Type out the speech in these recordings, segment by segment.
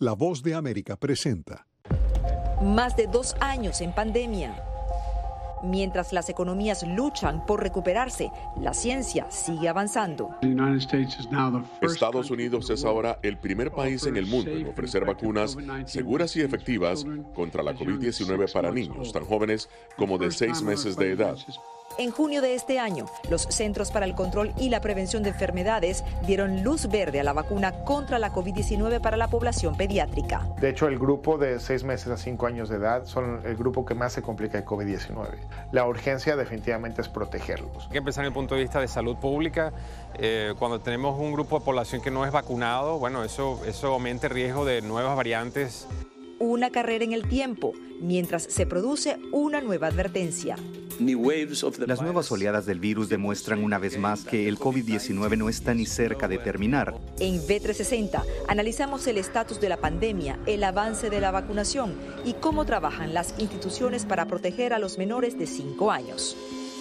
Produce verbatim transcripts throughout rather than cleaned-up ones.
La Voz de América presenta. Más de dos años en pandemia. Mientras las economías luchan por recuperarse, la ciencia sigue avanzando. Estados Unidos es ahora el primer país en el mundo en ofrecer vacunas seguras y efectivas contra la COVID diecinueve para niños tan jóvenes como de seis meses de edad. En junio de este año, los Centros para el Control y la Prevención de Enfermedades dieron luz verde a la vacuna contra la COVID diecinueve para la población pediátrica. De hecho, el grupo de seis meses a cinco años de edad son el grupo que más se complica de COVID diecinueve. La urgencia definitivamente es protegerlos. Hay que empezar desde el punto de vista de salud pública. Eh, cuando tenemos un grupo de población que no es vacunado, bueno, eso, eso aumenta el riesgo de nuevas variantes. Una carrera en el tiempo, mientras se produce una nueva advertencia. Las nuevas oleadas del virus demuestran una vez más que el COVID diecinueve no está ni cerca de terminar. En V trescientos sesenta analizamos el estatus de la pandemia, el avance de la vacunación y cómo trabajan las instituciones para proteger a los menores de cinco años.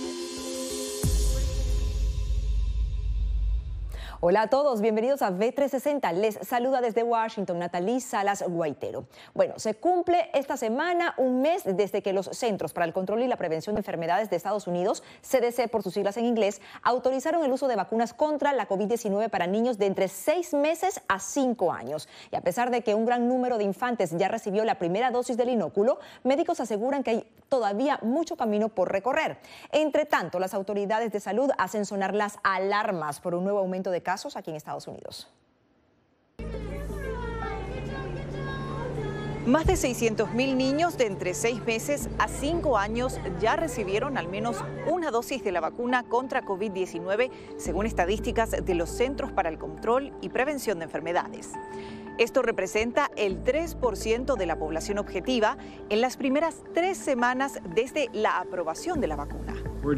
Hola a todos, bienvenidos a V trescientos sesenta. Les saluda desde Washington Natalie Salas Guaitero. Bueno, se cumple esta semana un mes desde que los Centros para el Control y la Prevención de Enfermedades de Estados Unidos, C D C por sus siglas en inglés, autorizaron el uso de vacunas contra la COVID diecinueve para niños de entre seis meses a cinco años. Y a pesar de que un gran número de infantes ya recibió la primera dosis del inóculo, médicos aseguran que hay todavía mucho camino por recorrer. Entre tanto, las autoridades de salud hacen sonar las alarmas por un nuevo aumento de casos aquí en Estados Unidos. Más de seiscientos mil niños de entre seis meses a cinco años ya recibieron al menos una dosis de la vacuna contra COVID diecinueve, según estadísticas de los Centros para el Control y Prevención de Enfermedades. Esto representa el tres por ciento de la población objetiva en las primeras tres semanas desde la aprobación de la vacuna.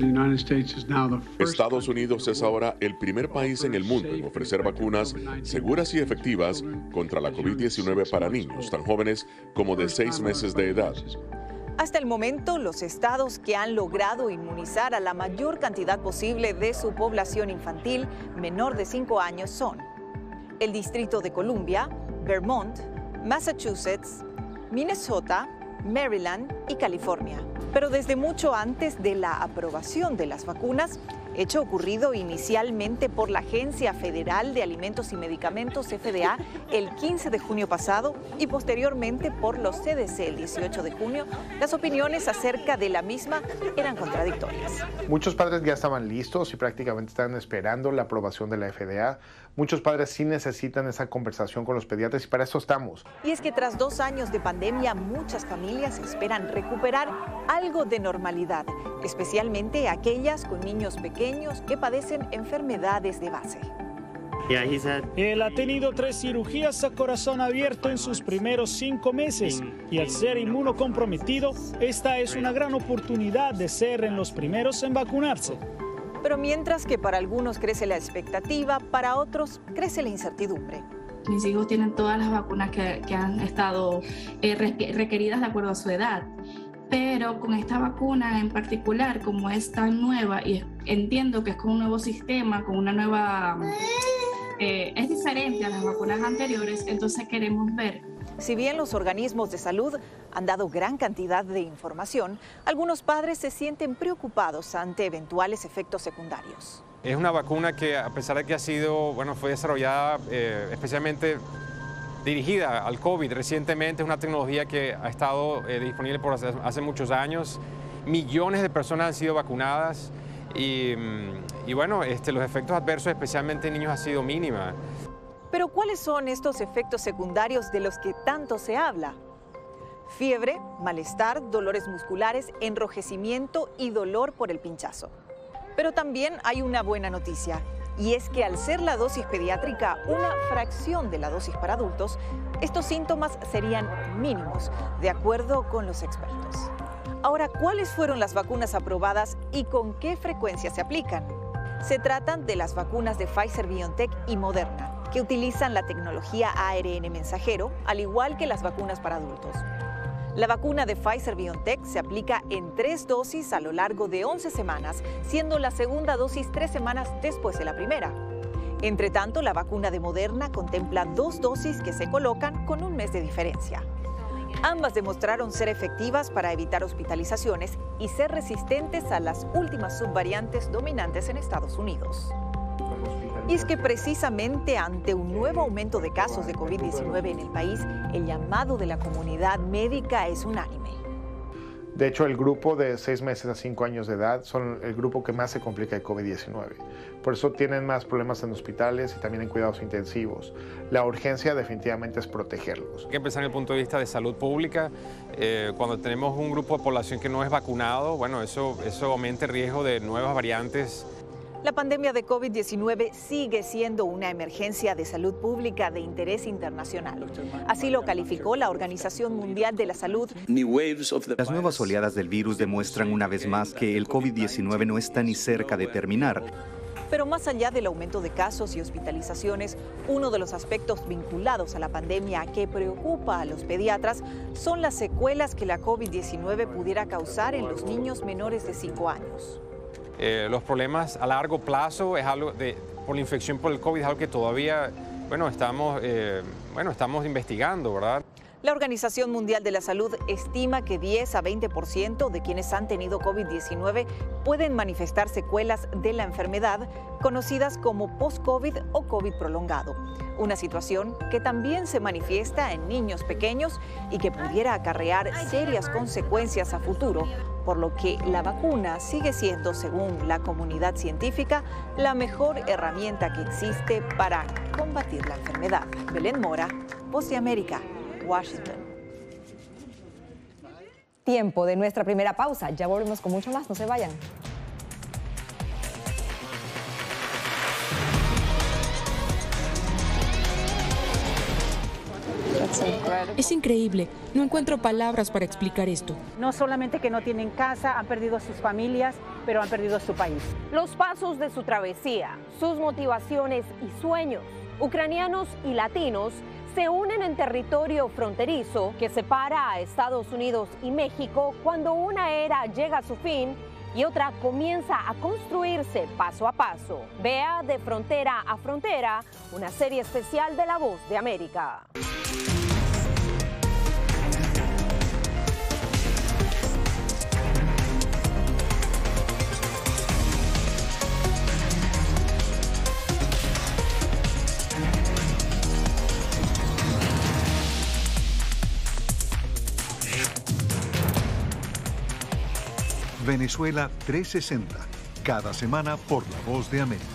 Estados Unidos es ahora el primer país en el mundo en ofrecer vacunas seguras y efectivas contra la COVID diecinueve para niños tan jóvenes como de seis meses de edad. Hasta el momento, los estados que han logrado inmunizar a la mayor cantidad posible de su población infantil menor de cinco años son el Distrito de Columbia, Vermont, Massachusetts, Minnesota, Maryland y California. Pero desde mucho antes de la aprobación de las vacunas, hecho ocurrido inicialmente por la Agencia Federal de Alimentos y Medicamentos, F D A, el quince de junio pasado y posteriormente por los C D C el dieciocho de junio, las opiniones acerca de la misma eran contradictorias. Muchos padres ya estaban listos y prácticamente estaban esperando la aprobación de la F D A. Muchos padres sí necesitan esa conversación con los pediatras y para eso estamos. Y es que tras dos años de pandemia, muchas familias esperan recuperar algo de normalidad, especialmente aquellas con niños pequeños que padecen enfermedades de base. Él ha tenido tres cirugías a corazón abierto en sus primeros cinco meses y al ser inmunocomprometido, esta es una gran oportunidad de ser en los primeros en vacunarse. Pero mientras que para algunos crece la expectativa, para otros crece la incertidumbre. Mis hijos tienen todas las vacunas que, que han estado eh, requeridas de acuerdo a su edad. Pero con esta vacuna en particular, como es tan nueva y entiendo que es con un nuevo sistema, con una nueva... Eh, es diferente a las vacunas anteriores, entonces queremos ver. Si bien los organismos de salud han dado gran cantidad de información, algunos padres se sienten preocupados ante eventuales efectos secundarios. Es una vacuna que, a pesar de que ha sido, bueno, fue desarrollada eh, especialmente dirigida al COVID recientemente, es una tecnología que ha estado eh, disponible por hace, hace muchos años. Millones de personas han sido vacunadas y, y bueno, este, los efectos adversos, especialmente en niños, han sido mínima. Pero ¿cuáles son estos efectos secundarios de los que tanto se habla? Fiebre, malestar, dolores musculares, enrojecimiento y dolor por el pinchazo. Pero también hay una buena noticia. Y es que al ser la dosis pediátrica una fracción de la dosis para adultos, estos síntomas serían mínimos, de acuerdo con los expertos. Ahora, ¿cuáles fueron las vacunas aprobadas y con qué frecuencia se aplican? Se tratan de las vacunas de Pfizer-BioNTech y Moderna, que utilizan la tecnología A R N mensajero, al igual que las vacunas para adultos. La vacuna de Pfizer-BioNTech se aplica en tres dosis a lo largo de once semanas, siendo la segunda dosis tres semanas después de la primera. Entre tanto, la vacuna de Moderna contempla dos dosis que se colocan con un mes de diferencia. Ambas demostraron ser efectivas para evitar hospitalizaciones y ser resistentes a las últimas subvariantes dominantes en Estados Unidos. Y es que precisamente ante un nuevo aumento de casos de COVID diecinueve en el país, el llamado de la comunidad médica es unánime. De hecho, el grupo de seis meses a cinco años de edad son el grupo que más se complica de COVID diecinueve. Por eso tienen más problemas en hospitales y también en cuidados intensivos. La urgencia definitivamente es protegerlos. Hay que empezar en el punto de vista de salud pública. Eh, cuando tenemos un grupo de población que no es vacunado, bueno, eso, eso aumenta el riesgo de nuevas variantes. La pandemia de COVID diecinueve sigue siendo una emergencia de salud pública de interés internacional. Así lo calificó la Organización Mundial de la Salud. Las nuevas oleadas del virus demuestran una vez más que el COVID diecinueve no está ni cerca de terminar. Pero más allá del aumento de casos y hospitalizaciones, uno de los aspectos vinculados a la pandemia que preocupa a los pediatras son las secuelas que la COVID diecinueve pudiera causar en los niños menores de cinco años. Eh, los problemas a largo plazo es algo de, por la infección por el COVID es algo que todavía, bueno, estamos, eh, bueno, estamos investigando, ¿verdad? La Organización Mundial de la Salud estima que diez a veinte por ciento de quienes han tenido COVID diecinueve pueden manifestar secuelas de la enfermedad, conocidas como post-COVID o COVID prolongado. Una situación que también se manifiesta en niños pequeños y que pudiera acarrear serias consecuencias a futuro, por lo que la vacuna sigue siendo, según la comunidad científica, la mejor herramienta que existe para combatir la enfermedad. Belén Mora, Voz de América, Washington. Tiempo de nuestra primera pausa. Ya volvemos con mucho más. No se vayan. Es increíble. No encuentro palabras para explicar esto. No solamente que no tienen casa, han perdido sus familias, pero han perdido su país. Los pasos de su travesía, sus motivaciones y sueños. Ucranianos y latinos se unen en territorio fronterizo que separa a Estados Unidos y México cuando una era llega a su fin y otra comienza a construirse paso a paso. Vea De Frontera a Frontera, una serie especial de La Voz de América. Venezuela trescientos sesenta, cada semana por La Voz de América.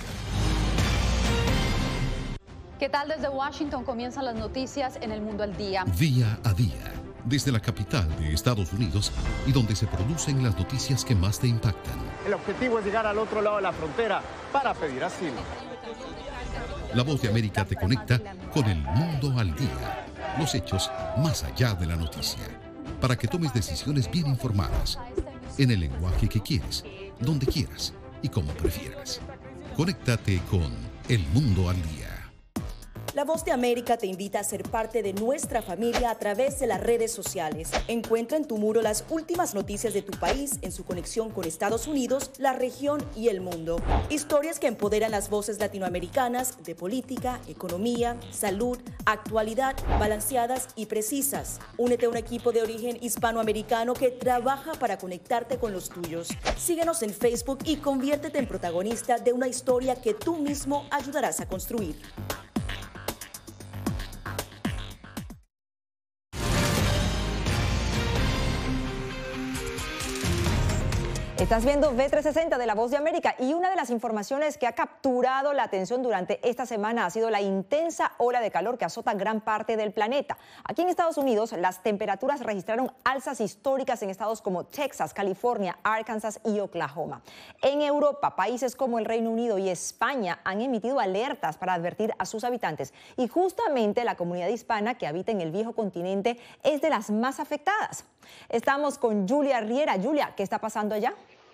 ¿Qué tal? Desde Washington comienzan las noticias en El Mundo al Día. Día a día, desde la capital de Estados Unidos y donde se producen las noticias que más te impactan. El objetivo es llegar al otro lado de la frontera para pedir asilo. La Voz de América te conecta con El Mundo al Día, los hechos más allá de la noticia, para que tomes decisiones bien informadas, en el lenguaje que quieres, donde quieras y como prefieras. Conéctate con El Mundo al Día. La Voz de América te invita a ser parte de nuestra familia a través de las redes sociales. Encuentra en tu muro las últimas noticias de tu país en su conexión con Estados Unidos, la región y el mundo. Historias que empoderan las voces latinoamericanas de política, economía, salud, actualidad, balanceadas y precisas. Únete a un equipo de origen hispanoamericano que trabaja para conectarte con los tuyos. Síguenos en Facebook y conviértete en protagonista de una historia que tú mismo ayudarás a construir. Estás viendo V trescientos sesenta de La Voz de América y una de las informaciones que ha capturado la atención durante esta semana ha sido la intensa ola de calor que azota gran parte del planeta. Aquí en Estados Unidos, las temperaturas registraron alzas históricas en estados como Texas, California, Arkansas y Oklahoma. En Europa, países como el Reino Unido y España han emitido alertas para advertir a sus habitantes. Y justamente la comunidad hispana que habita en el viejo continente es de las más afectadas. Estamos con Julia Riera. Julia, ¿qué está pasando allá?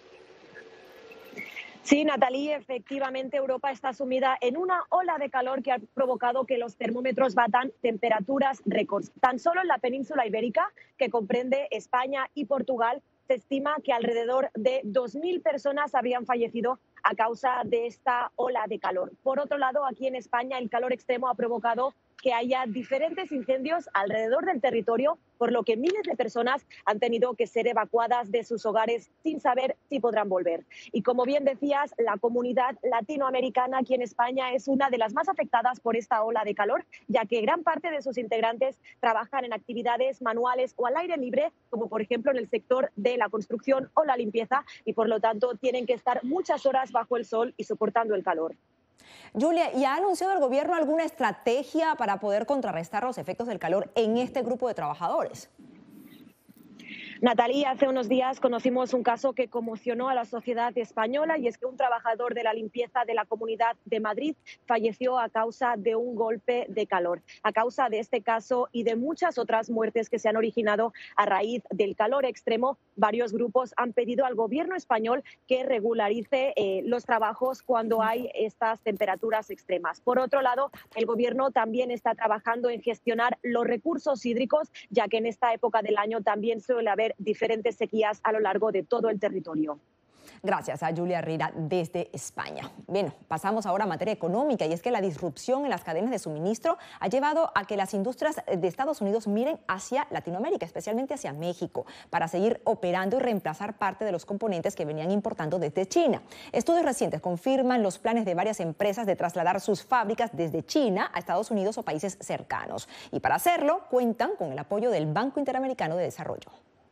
Sí, Natalie, efectivamente Europa está sumida en una ola de calor que ha provocado que los termómetros batan temperaturas récords. Tan solo en la península ibérica, que comprende España y Portugal, se estima que alrededor de dos mil personas habrían fallecido a causa de esta ola de calor. Por otro lado, aquí en España el calor extremo ha provocado que haya diferentes incendios alrededor del territorio, por lo que miles de personas han tenido que ser evacuadas de sus hogares sin saber si podrán volver. Y como bien decías, la comunidad latinoamericana aquí en España es una de las más afectadas por esta ola de calor, ya que gran parte de sus integrantes trabajan en actividades manuales o al aire libre, como por ejemplo en el sector de la construcción o la limpieza, y por lo tanto tienen que estar muchas horas bajo el sol y soportando el calor. Julia, ¿y ha anunciado el gobierno alguna estrategia para poder contrarrestar los efectos del calor en este grupo de trabajadores? Natalia, hace unos días conocimos un caso que conmocionó a la sociedad española, y es que un trabajador de la limpieza de la Comunidad de Madrid falleció a causa de un golpe de calor. A causa de este caso y de muchas otras muertes que se han originado a raíz del calor extremo, varios grupos han pedido al gobierno español que regularice eh, los trabajos cuando hay estas temperaturas extremas. Por otro lado, el gobierno también está trabajando en gestionar los recursos hídricos, ya que en esta época del año también suele haber diferentes sequías a lo largo de todo el territorio. Gracias a Julia Rira desde España. Bien, pasamos ahora a materia económica, y es que la disrupción en las cadenas de suministro ha llevado a que las industrias de Estados Unidos miren hacia Latinoamérica, especialmente hacia México, para seguir operando y reemplazar parte de los componentes que venían importando desde China. Estudios recientes confirman los planes de varias empresas de trasladar sus fábricas desde China a Estados Unidos o países cercanos. Y para hacerlo, cuentan con el apoyo del Banco Interamericano de Desarrollo.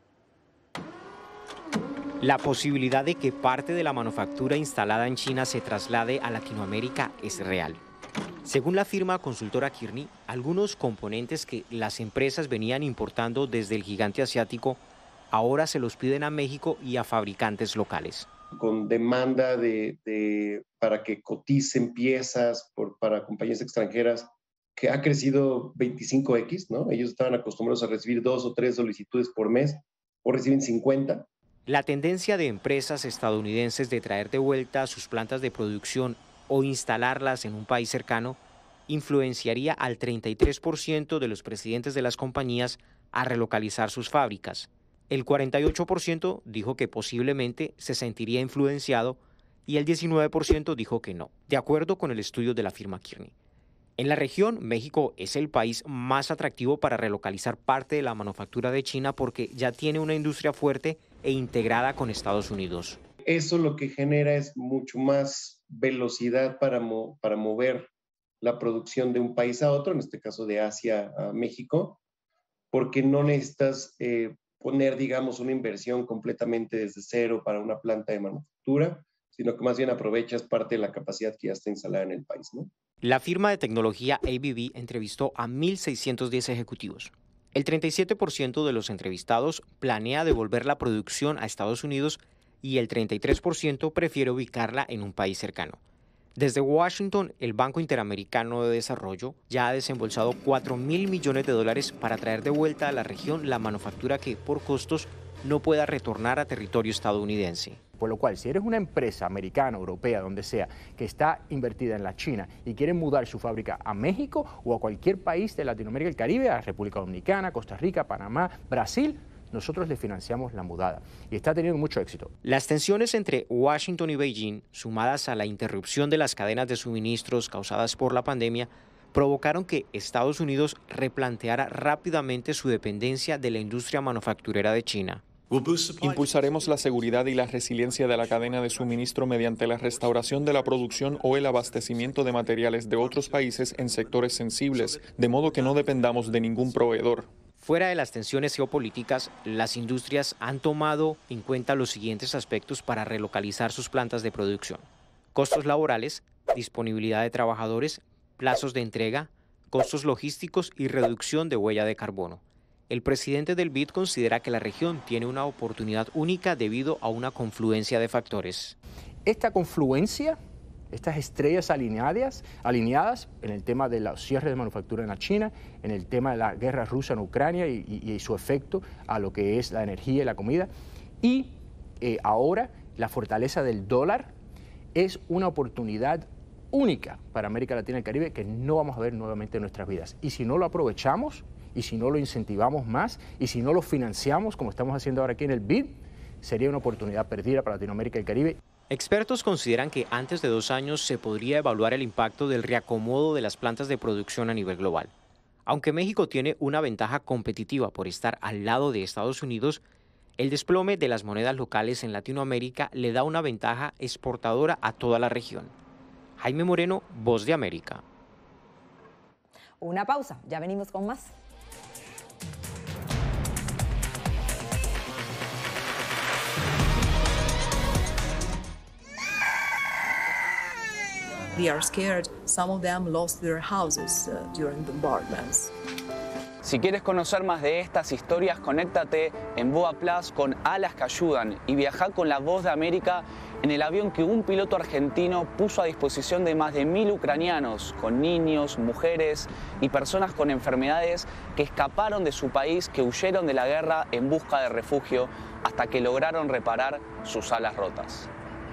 La posibilidad de que parte de la manufactura instalada en China se traslade a Latinoamérica es real. Según la firma consultora Kearney, algunos componentes que las empresas venían importando desde el gigante asiático ahora se los piden a México y a fabricantes locales. Con demanda de, de, para que coticen piezas por, para compañías extranjeras, que ha crecido veinticinco equis, ¿no? Ellos estaban acostumbrados a recibir dos o tres solicitudes por mes, o reciben cincuenta. La tendencia de empresas estadounidenses de traer de vuelta sus plantas de producción o instalarlas en un país cercano influenciaría al treinta y tres por ciento de los presidentes de las compañías a relocalizar sus fábricas. El cuarenta y ocho por ciento dijo que posiblemente se sentiría influenciado y el diecinueve por ciento dijo que no, de acuerdo con el estudio de la firma Kearney. En la región, México es el país más atractivo para relocalizar parte de la manufactura de China porque ya tiene una industria fuerte e integrada con Estados Unidos. Eso lo que genera es mucho más velocidad para, mo para mover la producción de un país a otro, en este caso de Asia a México, porque no necesitas eh, poner, digamos, una inversión completamente desde cero para una planta de manufactura, sino que más bien aprovechas parte de la capacidad que ya está instalada en el país, ¿no? La firma de tecnología A B B entrevistó a mil seiscientos diez ejecutivos. El treinta y siete por ciento de los entrevistados planea devolver la producción a Estados Unidos y el treinta y tres por ciento prefiere ubicarla en un país cercano. Desde Washington, el Banco Interamericano de Desarrollo ya ha desembolsado cuatro mil millones de dólares para traer de vuelta a la región la manufactura que, por costos, no pueda retornar a territorio estadounidense. Por lo cual, si eres una empresa americana, europea, donde sea, que está invertida en la China y quiere mudar su fábrica a México o a cualquier país de Latinoamérica y el Caribe, a República Dominicana, Costa Rica, Panamá, Brasil, nosotros le financiamos la mudada y está teniendo mucho éxito. Las tensiones entre Washington y Beijing, sumadas a la interrupción de las cadenas de suministros causadas por la pandemia, provocaron que Estados Unidos replanteara rápidamente su dependencia de la industria manufacturera de China. Impulsaremos la seguridad y la resiliencia de la cadena de suministro mediante la restauración de la producción o el abastecimiento de materiales de otros países en sectores sensibles, de modo que no dependamos de ningún proveedor. Fuera de las tensiones geopolíticas, las industrias han tomado en cuenta los siguientes aspectos para relocalizar sus plantas de producción: costos laborales, disponibilidad de trabajadores, plazos de entrega, costos logísticos y reducción de huella de carbono. El presidente del B I D considera que la región tiene una oportunidad única debido a una confluencia de factores. Esta confluencia, estas estrellas alineadas, alineadas en el tema de los cierres de manufactura en la China, en el tema de la guerra rusa en Ucrania y, y, y su efecto a lo que es la energía y la comida, y eh, ahora la fortaleza del dólar, es una oportunidad única para América Latina y el Caribe que no vamos a ver nuevamente en nuestras vidas. Y si no lo aprovechamos, y si no lo incentivamos más, y si no lo financiamos como estamos haciendo ahora aquí en el B I D, sería una oportunidad perdida para Latinoamérica y el Caribe. Expertos consideran que antes de dos años se podría evaluar el impacto del reacomodo de las plantas de producción a nivel global. Aunque México tiene una ventaja competitiva por estar al lado de Estados Unidos, el desplome de las monedas locales en Latinoamérica le da una ventaja exportadora a toda la región. Jaime Moreno, Voz de América. Una pausa, ya venimos con más. They are scared. Some of them lost their houses uh, during bombardments. Si quieres conocer más de estas historias, conéctate en Boa Plus con Alas que Ayudan y viaja con la Voz de América en el avión que un piloto argentino puso a disposición de más de mil ucranianos, con niños, mujeres y personas con enfermedades que escaparon de su país, que huyeron de la guerra en busca de refugio hasta que lograron reparar sus alas rotas.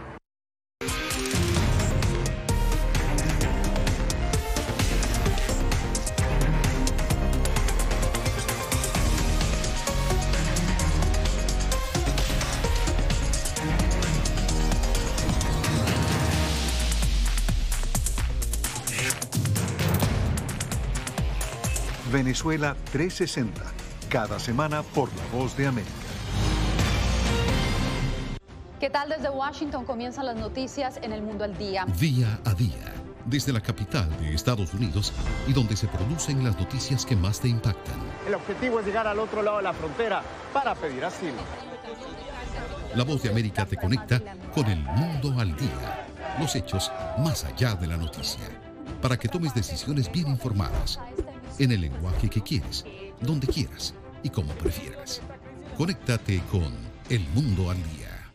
Venezuela trescientos sesenta, cada semana por La Voz de América. ¿Qué tal? Desde Washington comienzan las noticias en El Mundo al Día. Día a día, desde la capital de Estados Unidos y donde se producen las noticias que más te impactan. El objetivo es llegar al otro lado de la frontera para pedir asilo. La Voz de América te conecta con El Mundo al Día, los hechos más allá de la noticia, para que tomes decisiones bien informadas, en el lenguaje que quieres, donde quieras y como prefieras. Conéctate con El Mundo al Día.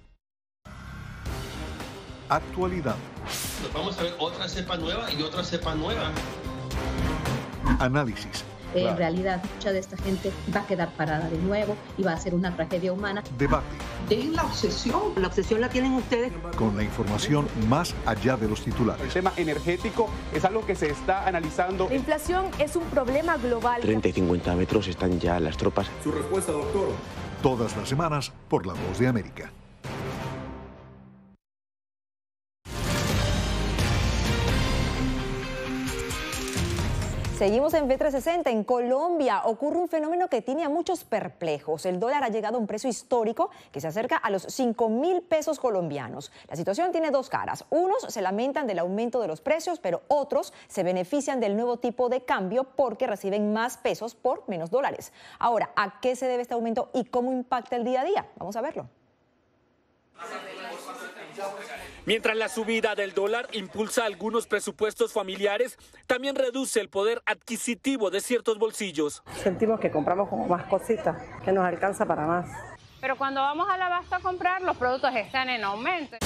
Actualidad. Nos vamos a ver otra cepa nueva y otra cepa nueva. Análisis. En claro. realidad, mucha de esta gente va a quedar parada de nuevo y va a ser una tragedia humana. Debate. Dejen la obsesión. La obsesión la tienen ustedes. Con la información más allá de los titulares. El tema energético es algo que se está analizando. La inflación es un problema global. treinta y cincuenta metros están ya las tropas. Su respuesta, doctor. Todas las semanas por La Voz de América. Seguimos en V trescientos sesenta. En Colombia ocurre un fenómeno que tiene a muchos perplejos. El dólar ha llegado a un precio histórico que se acerca a los cinco mil pesos colombianos. La situación tiene dos caras. Unos se lamentan del aumento de los precios, pero otros se benefician del nuevo tipo de cambio porque reciben más pesos por menos dólares. Ahora, ¿a qué se debe este aumento y cómo impacta el día a día? Vamos a verlo. Mientras la subida del dólar impulsa algunos presupuestos familiares, también reduce el poder adquisitivo de ciertos bolsillos. Sentimos que compramos como más cositas, que nos alcanza para más. Pero cuando vamos al abasto a comprar, los productos están en aumento.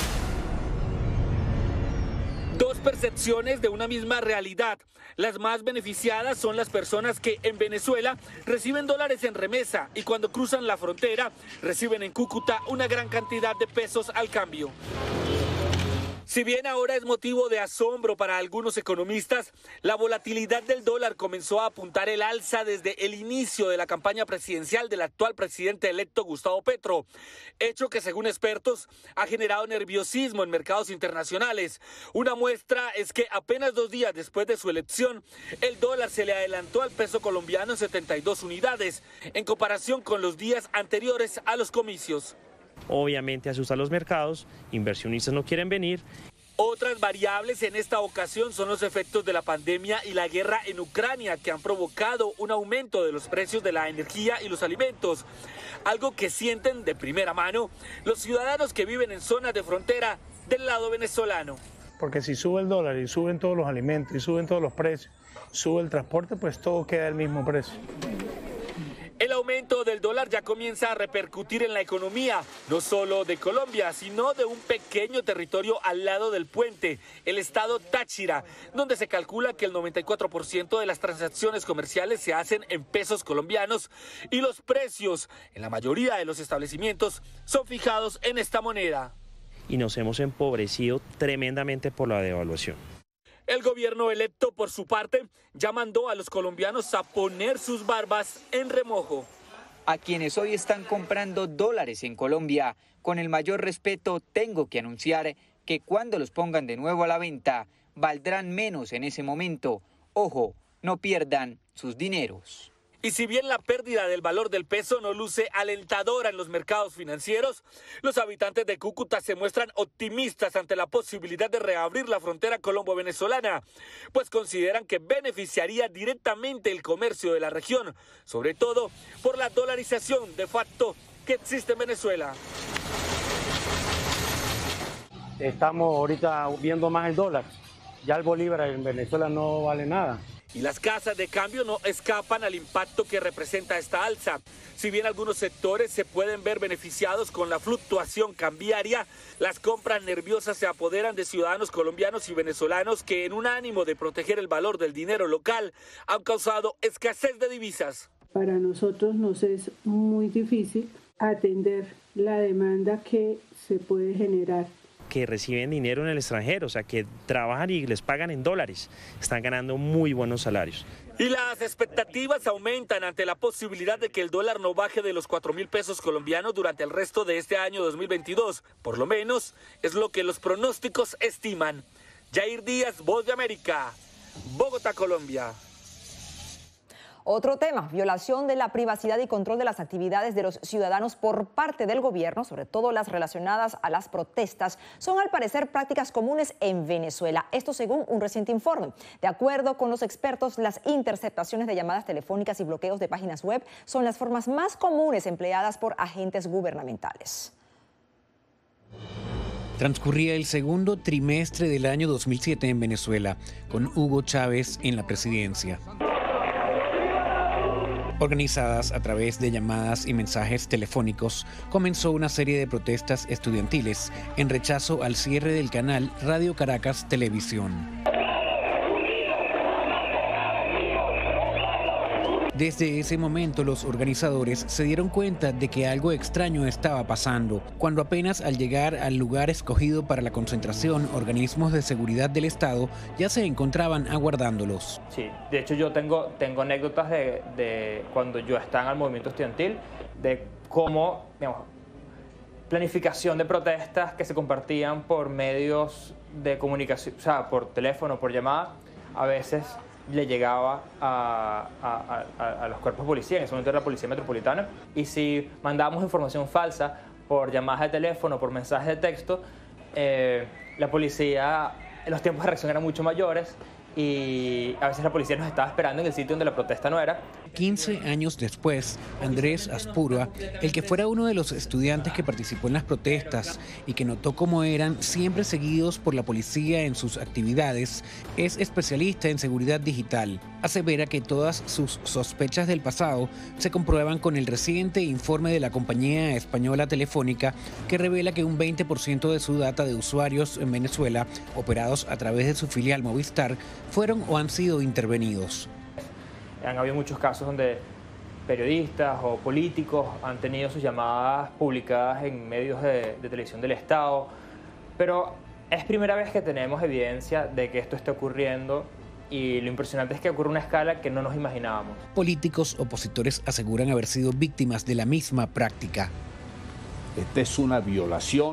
Dos percepciones de una misma realidad. Las más beneficiadas son las personas que en Venezuela reciben dólares en remesa y cuando cruzan la frontera reciben en Cúcuta una gran cantidad de pesos al cambio. Si bien ahora es motivo de asombro para algunos economistas, la volatilidad del dólar comenzó a apuntar el alza desde el inicio de la campaña presidencial del actual presidente electo Gustavo Petro, hecho que según expertos ha generado nerviosismo en mercados internacionales. Una muestra es que apenas dos días después de su elección, el dólar se le adelantó al peso colombiano en setenta y dos unidades, en comparación con los días anteriores a los comicios. Obviamente asusta a los mercados, inversionistas no quieren venir. Otras variables en esta ocasión son los efectos de la pandemia y la guerra en Ucrania, que han provocado un aumento de los precios de la energía y los alimentos, algo que sienten de primera mano los ciudadanos que viven en zonas de frontera del lado venezolano. Porque si sube el dólar y suben todos los alimentos y suben todos los precios, sube el transporte, pues todo queda al mismo precio. El aumento del dólar ya comienza a repercutir en la economía, no solo de Colombia, sino de un pequeño territorio al lado del puente, el estado Táchira, donde se calcula que el noventa y cuatro por ciento de las transacciones comerciales se hacen en pesos colombianos y los precios en la mayoría de los establecimientos son fijados en esta moneda. Y nos hemos empobrecido tremendamente por la devaluación. El gobierno electo, por su parte, ya mandó a los colombianos a poner sus barbas en remojo. A quienes hoy están comprando dólares en Colombia, con el mayor respeto tengo que anunciar que cuando los pongan de nuevo a la venta, valdrán menos en ese momento. Ojo, no pierdan sus dineros. Y si bien la pérdida del valor del peso no luce alentadora en los mercados financieros, los habitantes de Cúcuta se muestran optimistas ante la posibilidad de reabrir la frontera colombo-venezolana, pues consideran que beneficiaría directamente el comercio de la región, sobre todo por la dolarización de facto que existe en Venezuela. Estamos ahorita viendo más el dólar, ya el bolívar en Venezuela no vale nada. Y las casas de cambio no escapan al impacto que representa esta alza. Si bien algunos sectores se pueden ver beneficiados con la fluctuación cambiaria, las compras nerviosas se apoderan de ciudadanos colombianos y venezolanos que, en un ánimo de proteger el valor del dinero local, han causado escasez de divisas. Para nosotros nos es muy difícil atender la demanda que se puede generar. Que reciben dinero en el extranjero, o sea, que trabajan y les pagan en dólares, están ganando muy buenos salarios. Y las expectativas aumentan ante la posibilidad de que el dólar no baje de los cuatro mil pesos colombianos durante el resto de este año dos mil veintidós. Por lo menos es lo que los pronósticos estiman. Jair Díaz, Voz de América, Bogotá, Colombia. Otro tema, violación de la privacidad y control de las actividades de los ciudadanos por parte del gobierno, sobre todo las relacionadas a las protestas, son al parecer prácticas comunes en Venezuela. Esto según un reciente informe. De acuerdo con los expertos, las interceptaciones de llamadas telefónicas y bloqueos de páginas web son las formas más comunes empleadas por agentes gubernamentales. Transcurría el segundo trimestre del año dos mil siete en Venezuela, con Hugo Chávez en la presidencia. Organizadas a través de llamadas y mensajes telefónicos, comenzó una serie de protestas estudiantiles en rechazo al cierre del canal Radio Caracas Televisión. Desde ese momento, los organizadores se dieron cuenta de que algo extraño estaba pasando, cuando apenas al llegar al lugar escogido para la concentración, organismos de seguridad del Estado ya se encontraban aguardándolos. Sí, de hecho yo tengo, tengo anécdotas de, de cuando yo estaba en el movimiento estudiantil, de cómo, digamos, planificación de protestas que se compartían por medios de comunicación, o sea, por teléfono, por llamada, a veces le llegaba a, a, a, a los cuerpos de policía, en ese momento era la Policía Metropolitana, y si mandábamos información falsa por llamadas de teléfono, por mensajes de texto, eh, la policía, los tiempos de reacción eran mucho mayores y a veces la policía nos estaba esperando en el sitio donde la protesta no era. quince años después, Andrés Aspurua, el que fuera uno de los estudiantes que participó en las protestas y que notó cómo eran siempre seguidos por la policía en sus actividades, es especialista en seguridad digital. Asevera que todas sus sospechas del pasado se comprueban con el reciente informe de la compañía española Telefónica, que revela que un veinte por ciento de su data de usuarios en Venezuela, operados a través de su filial Movistar, fueron o han sido intervenidos. Han habido muchos casos donde periodistas o políticos han tenido sus llamadas publicadas en medios de, de televisión del Estado, pero es primera vez que tenemos evidencia de que esto está ocurriendo y lo impresionante es que ocurre a una escala que no nos imaginábamos. Políticos opositores aseguran haber sido víctimas de la misma práctica. Esta es una violación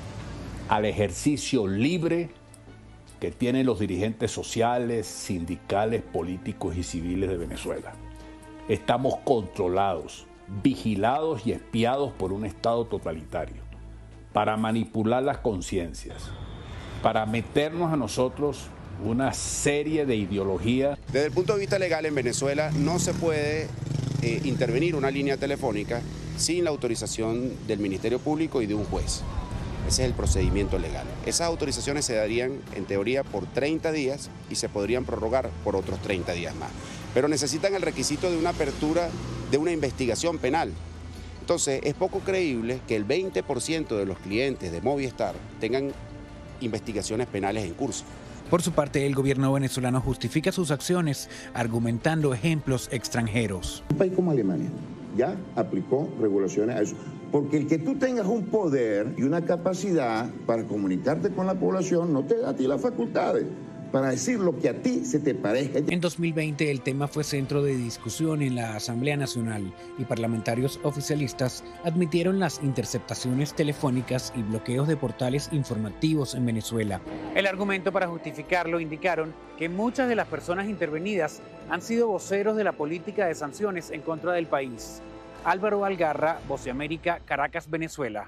al ejercicio libre que tienen los dirigentes sociales, sindicales, políticos y civiles de Venezuela. Estamos controlados, vigilados y espiados por un Estado totalitario para manipular las conciencias, para meternos a nosotros una serie de ideologías. Desde el punto de vista legal en Venezuela no se puede eh, intervenir una línea telefónica sin la autorización del Ministerio Público y de un juez. Ese es el procedimiento legal. Esas autorizaciones se darían, en teoría, por treinta días y se podrían prorrogar por otros treinta días más. Pero necesitan el requisito de una apertura de una investigación penal. Entonces, es poco creíble que el veinte por ciento de los clientes de Movistar tengan investigaciones penales en curso. Por su parte, el gobierno venezolano justifica sus acciones argumentando ejemplos extranjeros. Un país como Alemania ya aplicó regulaciones a eso. Porque el que tú tengas un poder y una capacidad para comunicarte con la población no te da a ti las facultades para decir lo que a ti se te parezca. En dos mil veinte el tema fue centro de discusión en la Asamblea Nacional y parlamentarios oficialistas admitieron las interceptaciones telefónicas y bloqueos de portales informativos en Venezuela. El argumento para justificarlo indicaron que muchas de las personas intervenidas han sido voceros de la política de sanciones en contra del país. Álvaro Algarra, Voz de América, Caracas, Venezuela.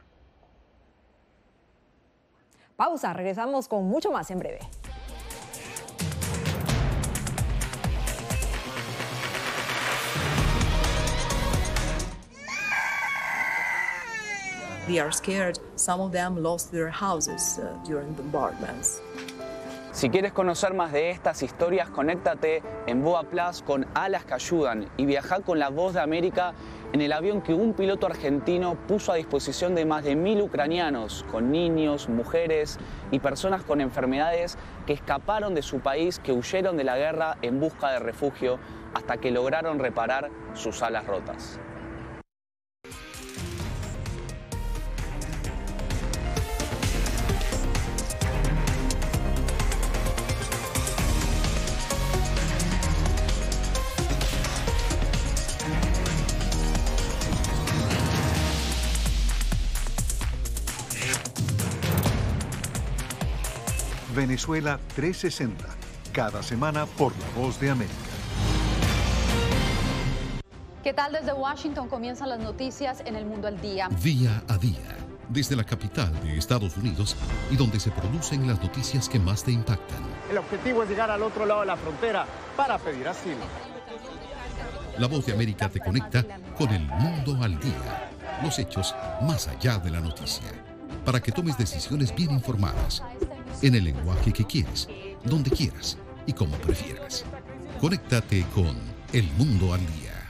Pausa, regresamos con mucho más en breve. They are scared. Some of them lost their houses uh, during bombardments. Si quieres conocer más de estas historias, conéctate en Boa Plus con Alas que Ayudan y viaja con la Voz de América en el avión que un piloto argentino puso a disposición de más de mil ucranianos, con niños, mujeres y personas con enfermedades que escaparon de su país, que huyeron de la guerra en busca de refugio hasta que lograron reparar sus alas rotas. Venezuela trescientos sesenta, cada semana por La Voz de América. ¿Qué tal? Desde Washington comienzan las noticias en El Mundo al Día. Día a día, desde la capital de Estados Unidos y donde se producen las noticias que más te impactan. El objetivo es llegar al otro lado de la frontera para pedir asilo. La Voz de América te conecta con El Mundo al Día. Los hechos más allá de la noticia. Para que tomes decisiones bien informadas. En el lenguaje que quieres, donde quieras y como prefieras. Conéctate con El Mundo al Día.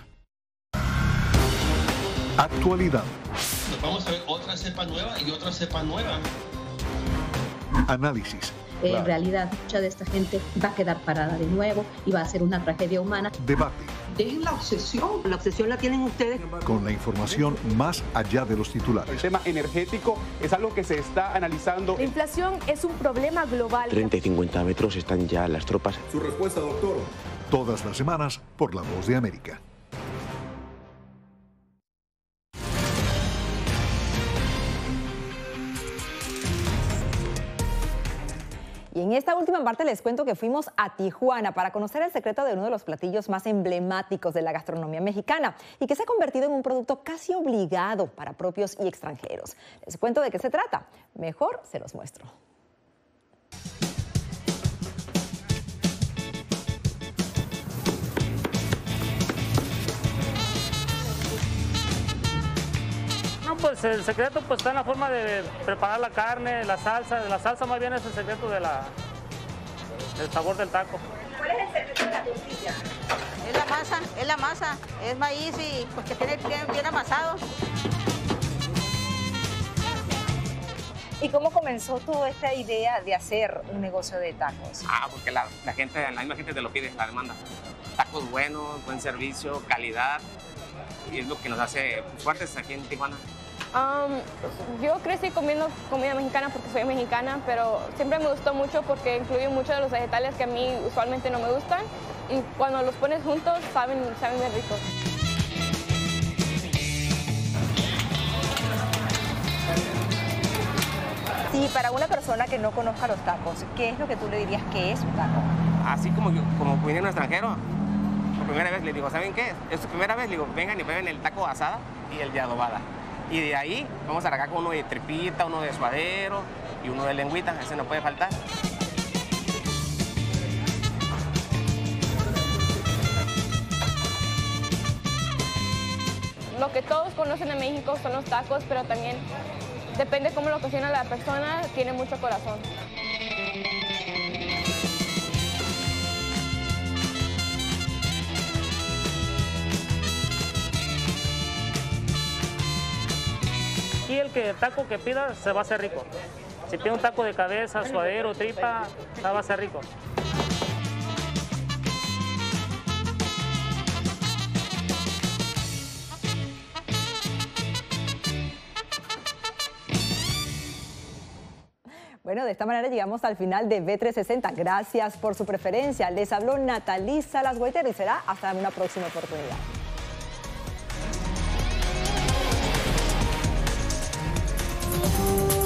Actualidad. Pues vamos a ver otra cepa nueva y otra cepa nueva. Análisis. En claro. realidad, mucha de esta gente va a quedar parada de nuevo y va a ser una tragedia humana. Debate. Dejen la obsesión, la obsesión la tienen ustedes. Con la información más allá de los titulares. El tema energético es algo que se está analizando. La inflación es un problema global. treinta y cincuenta metros están ya las tropas. Su respuesta, doctor. Todas las semanas por La Voz de América. Y en esta última parte les cuento que fuimos a Tijuana para conocer el secreto de uno de los platillos más emblemáticos de la gastronomía mexicana y que se ha convertido en un producto casi obligado para propios y extranjeros. Les cuento de qué se trata. Mejor se los muestro. No, pues el secreto pues está en la forma de preparar la carne, la salsa. La salsa más bien es el secreto de la, del sabor del taco. ¿Cuál es el secreto de la tortilla? Es la masa, es la masa, es maíz y pues que tiene bien, bien amasado. ¿Y cómo comenzó toda esta idea de hacer un negocio de tacos? Ah, porque la, la gente, la misma gente te lo pide, la demanda. Tacos buenos, buen servicio, calidad, y es lo que nos hace fuertes aquí en Tijuana. Um, yo crecí comiendo comida mexicana porque soy mexicana, pero siempre me gustó mucho porque incluye muchos de los vegetales que a mí usualmente no me gustan y cuando los pones juntos saben, saben bien ricos. Sí, para una persona que no conozca los tacos, ¿qué es lo que tú le dirías que es un taco? Así como, como viniera un extranjero, por primera vez le digo, ¿saben qué? Es su primera vez, le digo, vengan y prueben el taco asada y el de adobada. Y de ahí vamos a arrancar con uno de tripita, uno de suadero y uno de lengüita, ese no puede faltar. Lo que todos conocen en México son los tacos, pero también depende cómo lo cocina la persona, tiene mucho corazón. Y el que el taco que pida se va a hacer rico. Si pide un taco de cabeza, suadero, tripa, se va a hacer rico. Bueno, de esta manera llegamos al final de V trescientos sesenta. Gracias por su preferencia. Les habló Natalí Salas Guaitero y será hasta una próxima oportunidad. Thank you.